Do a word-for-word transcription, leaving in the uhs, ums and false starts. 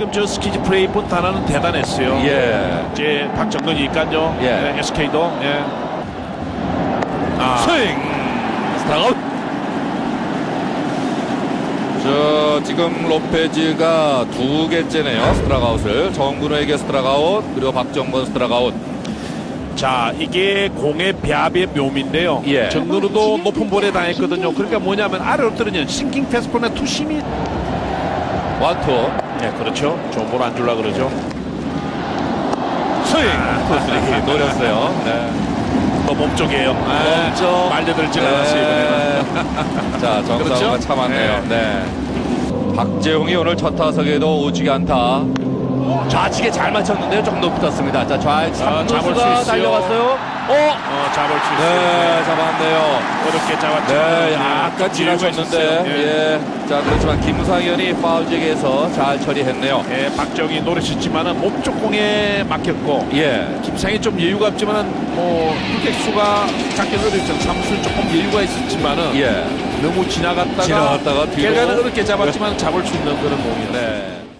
지금 저 스키즈 플레이 본 하나는 대단했어요. 예. 이제 박정근이니까요. 예. 네, 에스케이도. 예. 아. 스윙. 스트라이크. 저 지금 로페즈가 두 개째네요. 스트라가웃을. 정근호에게 스트라가웃, 그리고 박정근 스트라가웃. 자, 이게 공의 배합의 묘미인데요. 예. 정근우도 높은 볼에 당했거든요. 그러니까 뭐냐면 아래로 떨어지는 싱킹 패스폰의 투심이. 원투. 네, 그렇죠. 좋은 볼 안 줄라 그러죠. 스윙. 투스리 노렸어요. 네. 또 몸쪽이에요. 몸쪽. 말려들질 않았어요, 이번에는. 자, 정상우가 그렇죠? 참았네요. 네. 박재홍이 오늘 첫 타석에도 오지게 않다. 좌측에 잘 맞췄는데요. 조금 높이 떴습니다. 자, 좌측 아, 잡을 수 삼루수가 있어요. 달려갔어요. 어? 어, 잡을 수 있어요. 네, 잡았네요. 어렵게 잡았죠. 네, 약간 지나쳤는데. 예. 예. 자, 그렇지만 김상현이 파울잭에서 잘 처리했네요. 예, 박정희 노릇했지만은 몸쪽 공에 막혔고. 예. 김상이 좀 여유가 없지만은 뭐 유격수가 작게 어렸죠. 삼수 조금 여유가 있었지만은 예. 너무 지나갔다가 지나갔다가 뒤로. 결과는 어렵게 잡았지만 잡을 수 있는 그런 공이에요. 네.